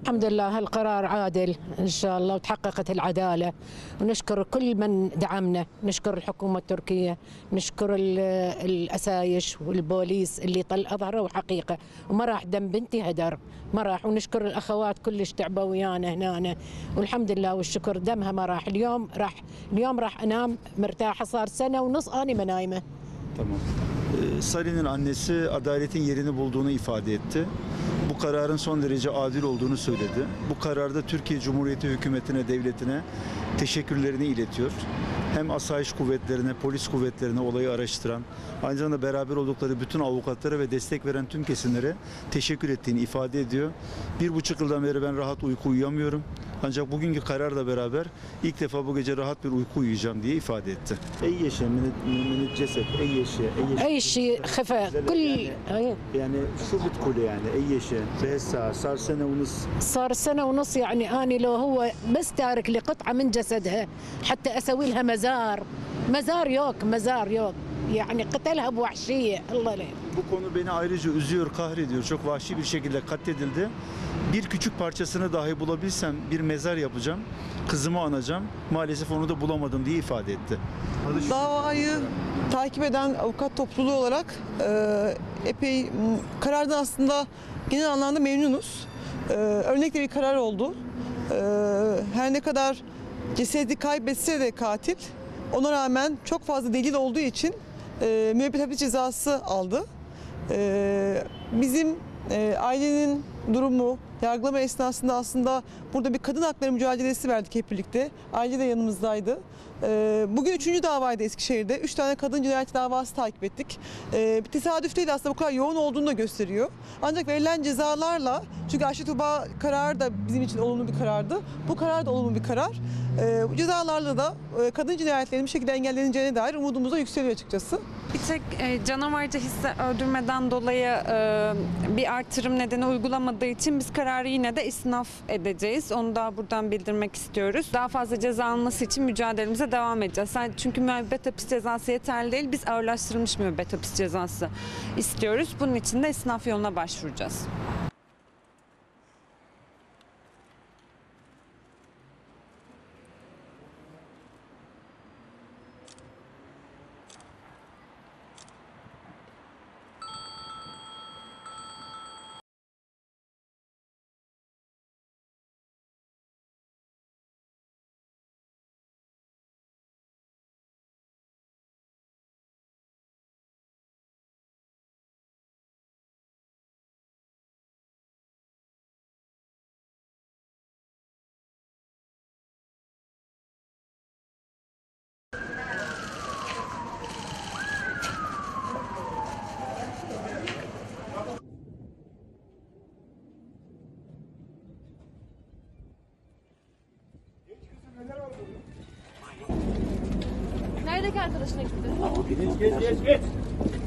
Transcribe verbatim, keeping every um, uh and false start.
الحمد لله هالقرار عادل إن شاء الله وتحققت العدالة، ونشكر كل من دعمنا، نشكر الحكومة التركية، نشكر الأسايش والبوليس اللي طل أظهروا حقيقة وما راح دم بنتي هدر، ما راح، ونشكر الأخوات كلش تعبوا ويانا هنا، والحمد لله والشكر دمها ما راح. اليوم راح اليوم راح أنام مرتاحة، صار سنة ونص أنا ما نايمة. Tamam. Salin'in annesi adaletin yerini bulduğunu ifade etti. Bu kararın son derece adil olduğunu söyledi. Bu kararda Türkiye Cumhuriyeti hükümetine, devletine teşekkürlerini iletiyor. Hem asayiş kuvvetlerine, polis kuvvetlerine olayı araştıran, aynı zamanda beraber oldukları bütün avukatlara ve destek veren tüm kesimlere teşekkür ettiğini ifade ediyor. Bir buçuk yıldan beri ben rahat uyku uyuyamıyorum. Ancak bugünkü kararla beraber ilk defa bu gece rahat bir uyku uyuyacağım diye ifade etti. Ey yeşe, min ceset, ey yeşe, أي شيء خفى كل yani şu bitkuli yani ey yeşe, behessa, sar sene ونص صار سنة ونص يعني أني لو هو بس تارك لي قطعة من جسدها حتى أسوي لها مزار مزار يوك مزار يوك يعني قتلها بوحشية الله ليه. Bu konu beni ayrıca üzüyor, kahrediyor. Çok vahşi bir şekilde katledildi. Bir küçük parçasını dahi bulabilsem bir mezar yapacağım. Kızımı anacağım. Maalesef onu da bulamadım diye ifade etti. Davayı takip eden avukat topluluğu olarak e, epey karardan aslında genel anlamda memnunuz. E, örnek de bir karar oldu. E, her ne kadar cesedi kaybetse de katil, ona rağmen çok fazla delil olduğu için e, müebbet hapis cezası aldı. E, bizim e, ailenin durumu, yargılama esnasında aslında burada bir kadın hakları mücadelesi verdik hep birlikte. Aile de yanımızdaydı. Bugün üçüncü davaydı Eskişehir'de. Üç tane kadın cinayeti davası takip ettik. Bir tesadüf değil aslında, bu kadar yoğun olduğunu da gösteriyor. Ancak verilen cezalarla, çünkü Ayşe Tuğba kararı da bizim için olumlu bir karardı. Bu karar da olumlu bir karar. Bu cezalarla da kadın cinayetlerinin bir şekilde engelleneceğine dair umudumuz da yükseliyor açıkçası. Bir tek e, canavarca hisse öldürmeden dolayı e, bir artırım nedeni uygulamadığı için biz kararı yine de istinaf edeceğiz. Onu da buradan bildirmek istiyoruz. Daha fazla ceza alması için mücadelemize devam edeceğiz. Çünkü müebbet hapis cezası yeterli değil. Biz ağırlaştırılmış müebbet hapis cezası istiyoruz. Bunun için de istinaf yoluna başvuracağız. Neredeki arkadaşına gitti? Geç geç geç geç.